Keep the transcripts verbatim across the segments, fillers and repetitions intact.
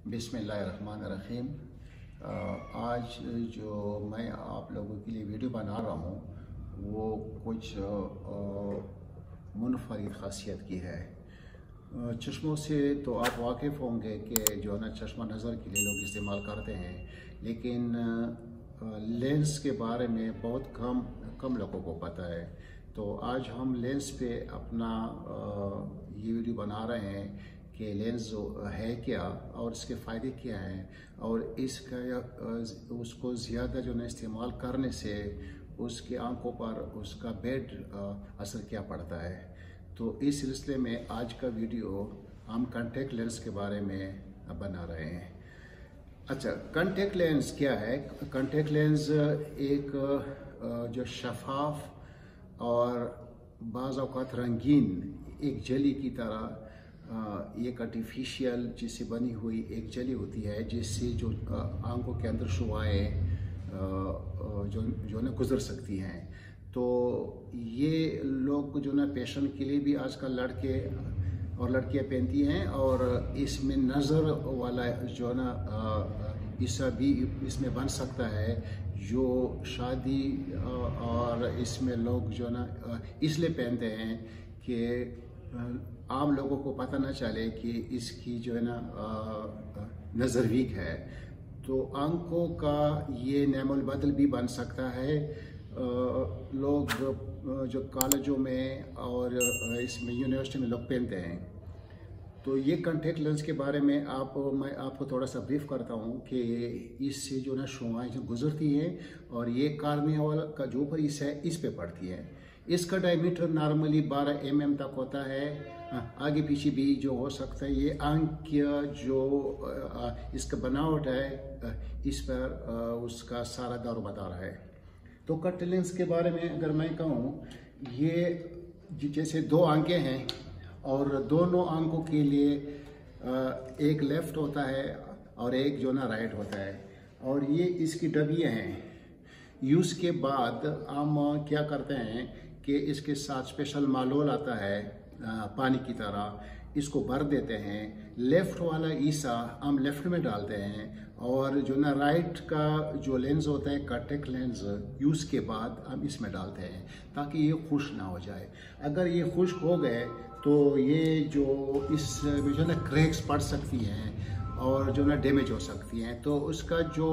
बिस्मिल्लाहिर्रहमानिर्रहीम। आज जो मैं आप लोगों के लिए वीडियो बना रहा हूँ वो कुछ मुनफरिद खासियत की है। चश्मों से तो आप वाकिफ़ होंगे कि जो है ना चश्मा नज़र के लिए लोग इस्तेमाल करते हैं, लेकिन लेंस के बारे में बहुत कम कम लोगों को पता है। तो आज हम लेंस पे अपना ये वीडियो बना रहे हैं कि लेंस जो है क्या और इसके फ़ायदे क्या हैं और इसका उसको ज़्यादा जो है इस्तेमाल करने से उसके आंखों पर उसका बैड असर क्या पड़ता है। तो इस सिलसिले में आज का वीडियो हम कॉन्टैक्ट लेंस के बारे में बना रहे हैं। अच्छा, कॉन्टैक्ट लेंस क्या है? कॉन्टैक्ट लेंस एक जो शफाफ और बाज़ औक़ात रंगीन एक जली की तरह एक आर्टिफिशियल जिससे बनी हुई एक जली होती है, जिससे जो आंखों के अंदर शुआएं जो जो ना गुजर सकती हैं। तो ये लोग जो ना पेशेंट के लिए भी आजकल लड़के और लड़कियां पहनती हैं, और इसमें नज़र वाला जो ना हिस्सा भी इसमें बन सकता है, जो शादी और इसमें लोग जो ना इसलिए पहनते हैं कि आम लोगों को पता ना चले कि इसकी जो है ना नज़र वीक है। तो आंखों का ये नैमुल बदल भी बन सकता है। लोग जो कॉलेजों में और इसमें यूनिवर्सिटी में लोग पहनते हैं। तो ये कॉन्टैक्ट लेंस के बारे में आप मैं आपको थोड़ा सा ब्रीफ करता हूँ कि इससे जो ना शुआएं जो गुजरती हैं और ये कार्निया का जो ऊपर हिस्सा है इस पे पड़ती है। इसका डायमीटर नॉर्मली बारह एम एम तक होता है, आगे पीछे भी जो हो सकता है। ये आंख जो इसका बनावट है इस पर उसका सारा दारोमदार है। तो कॉन्टैक्ट लेंस के बारे में अगर मैं कहूँ, ये जैसे दो आंखें हैं और दोनों आंखों के लिए एक लेफ्ट होता है और एक जो ना राइट होता है, और ये इसकी डबियाँ हैं। यूज़ के बाद हम क्या करते हैं कि इसके साथ स्पेशल मालोल आता है पानी की तरह, इसको भर देते हैं। लेफ़्ट वाला ईसा हम लेफ़्ट में डालते हैं, और जो ना राइट का जो लेंस होता है कॉन्टैक्ट लेंस यूज़ के बाद हम इसमें डालते हैं ताकि ये खुश ना हो जाए। अगर ये खुश्क हो गए तो ये जो इसमें जो ना क्रैक्स पड़ सकती हैं और जो ना डैमेज हो सकती हैं, तो उसका जो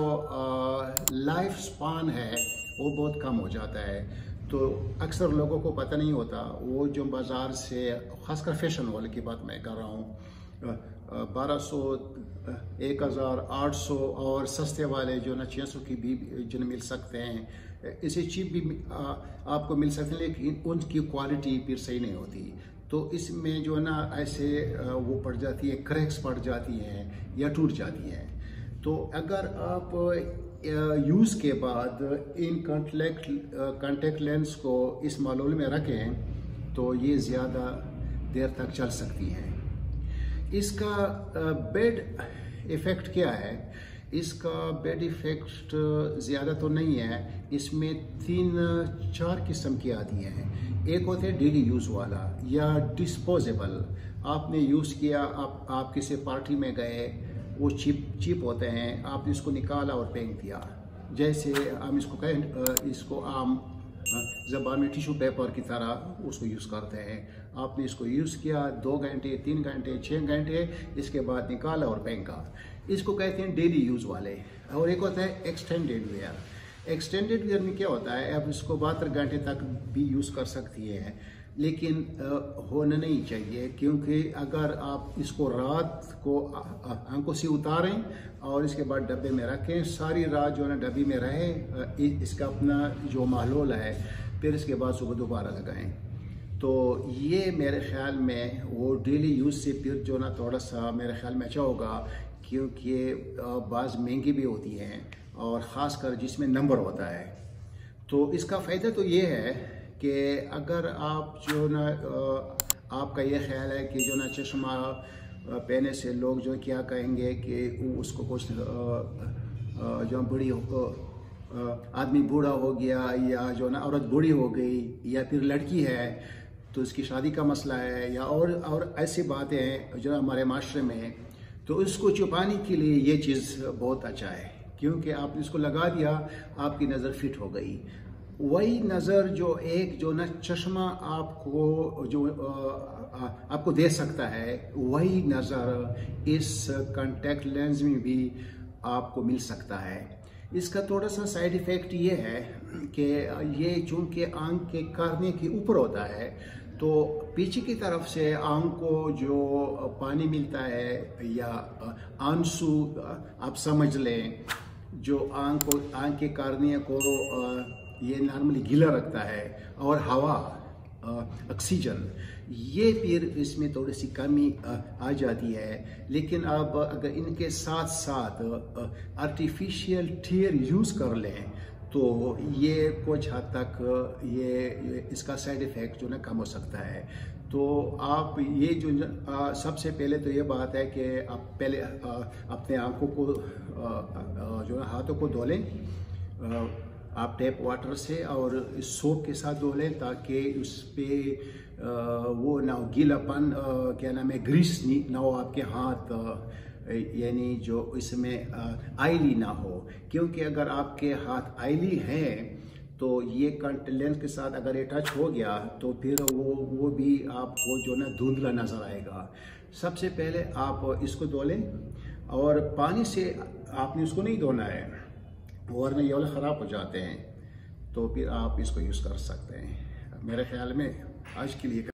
लाइफ स्पान है वो बहुत कम हो जाता है। तो अक्सर लोगों को पता नहीं होता, वो जो बाज़ार से ख़ासकर फैशन वाले की बात मैं कर रहा हूँ, बारह सौ एक हज़ार आठ सौ और सस्ते वाले जो ना छः सौ की भी जो मिल सकते हैं, इसे चीप भी आपको मिल सकते हैं, लेकिन उनकी क्वालिटी फिर सही नहीं होती। तो इसमें जो ना ऐसे वो पड़ जाती है, क्रैक्स पड़ जाती हैं या टूट जाती हैं। तो अगर आप यूज़ के बाद इन कॉन्टैक्ट कॉन्टैक्ट लेंस को इस मालूल में रखें तो ये ज़्यादा देर तक चल सकती हैं। इसका बेड इफ़ेक्ट क्या है? इसका बेड इफ़ेक्ट ज़्यादा तो नहीं है। इसमें तीन चार किस्म की आती हैं। एक होते हैं डेली यूज़ वाला या डिस्पोजेबल। आपने यूज़ किया, आप आप किसी पार्टी में गए, वो चिप चिप होते हैं, आपने इसको निकाला और फेंक दिया। जैसे हम इसको कहें, इसको आम ज़बान में टिश्यू पेपर की तरह उसको यूज़ करते हैं। आपने इसको यूज़ किया दो घंटे तीन घंटे छः घंटे, इसके बाद निकाला और फेंका। इसको कहते हैं डेली यूज़ वाले। और एक होता है एक्सटेंडेड वेयर। एक्सटेंडेड वेयर में क्या होता है, आप इसको बहत्तर घंटे तक भी यूज़ कर सकती है, लेकिन होना नहीं चाहिए, क्योंकि अगर आप इसको रात को आंखों से उतारें और इसके बाद डब्बे में रखें, सारी रात जो है ना डब्बे में रहे, इसका अपना जो माहौल है, फिर इसके बाद सुबह दोबारा लगाएं। तो ये मेरे ख्याल में वो डेली यूज़ से फिर जो ना थोड़ा सा मेरे ख्याल में अच्छा होगा, क्योंकि बाज़ महंगी भी होती हैं और ख़ासकर जिसमें नंबर होता है। तो इसका फ़ायदा तो ये है कि अगर आप जो ना आपका ये ख्याल है कि जो ना चश्मा पहने से लोग जो क्या कहेंगे कि उसको कुछ जो बड़ी आदमी बूढ़ा हो गया, या जो ना औरत बूढ़ी हो गई, या फिर लड़की है तो इसकी शादी का मसला है, या और और ऐसी बातें हैं जो हमारे माशरे में तो इसको छुपाने के लिए ये चीज़ बहुत अच्छा है, क्योंकि आपने इसको लगा दिया, आपकी नज़र फिट हो गई। वही नज़र जो एक जो ना चश्मा आपको जो आ, आपको दे सकता है, वही नज़र इस कॉन्टैक्ट लेंस में भी आपको मिल सकता है। इसका थोड़ा सा साइड इफ़ेक्ट ये है कि ये चूँकि आँख के करने के ऊपर होता है, तो पीछे की तरफ से आँख को जो पानी मिलता है या आंसू आप समझ लें, जो आँख को आँख के कार्निया को ये नॉर्मली गीला रखता है, और हवा ऑक्सीजन, ये फिर इसमें थोड़ी सी कमी आ जाती है। लेकिन अब अगर इनके साथ साथ आर्टिफिशियल टीयर यूज़ कर लें तो ये कुछ हद तक ये, ये इसका साइड इफ़ेक्ट जो ना कम हो सकता है। तो आप ये जो आ, सबसे पहले तो ये बात है कि आप पहले आ, अपने आँखों को आ, आ, जो है हाथों को धो लें, आ, आप टैप वाटर से और सोप के साथ धो लें, ताकि उस पर वो ना गीलापन, क्या नाम है, ग्रीस ना हो आपके हाथ, यानी जो इसमें आयली ना हो। क्योंकि अगर आपके हाथ आयली हैं तो ये कॉन्टैक्ट लेंस के साथ अगर ये टच हो गया तो फिर वो वो भी आपको जो ना धुंधला नज़र आएगा। सबसे पहले आप इसको धो लें, और पानी से आपने उसको नहीं धोना है, वरना ये वाले ख़राब हो जाते हैं। तो फिर आप इसको यूज़ कर सकते हैं। मेरे ख्याल में आज के लिए